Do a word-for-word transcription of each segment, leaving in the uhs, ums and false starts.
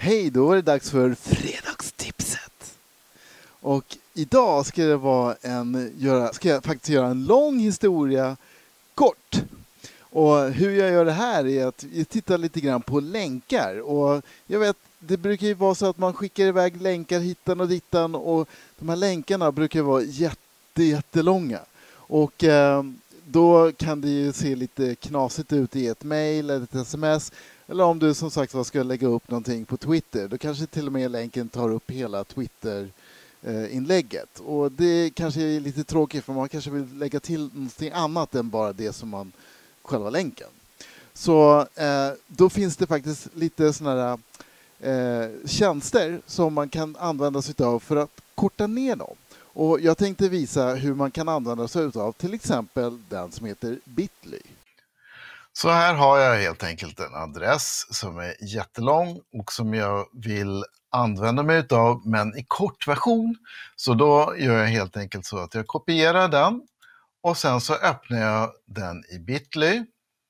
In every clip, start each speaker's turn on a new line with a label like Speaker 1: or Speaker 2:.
Speaker 1: Hej, då är det dags för fredagstipset. Och idag ska det vara en, göra, ska jag faktiskt göra en lång historia kort. Och hur jag gör det här är att jag tittar lite grann på länkar. Och jag vet, det brukar ju vara så att man skickar iväg länkar hitan och dittan. Och de här länkarna brukar vara jätte, jättelånga. Och eh, då kan det ju se lite knasigt ut i ett mejl eller ett sms. Eller om du som sagt ska lägga upp någonting på Twitter. Då kanske till och med länken tar upp hela Twitter-inlägget. Och det kanske är lite tråkigt för man kanske vill lägga till någonting annat än bara det som man själva länken. Så eh, då finns det faktiskt lite sådana eh, tjänster som man kan använda sig av för att korta ner dem. Och jag tänkte visa hur man kan använda sig av till exempel den som heter Bitly.
Speaker 2: Så här har jag helt enkelt en adress som är jättelång och som jag vill använda mig av, men i kortversion. Så då gör jag helt enkelt så att jag kopierar den och sen så öppnar jag den i Bitly.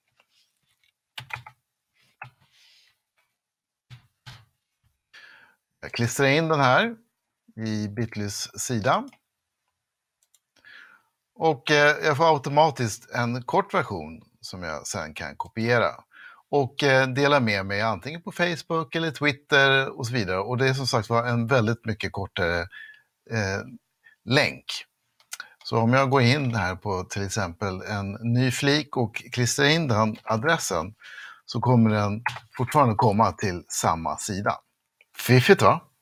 Speaker 2: Jag klistrar in den här i Bitlys sida. Och jag får automatiskt en kort version som jag sen kan kopiera och dela med mig antingen på Facebook eller Twitter och så vidare. Och det är som sagt var en väldigt mycket kortare eh, länk. Så om jag går in här på till exempel en ny flik och klistrar in den adressen så kommer den fortfarande komma till samma sida. Fiffigt, va?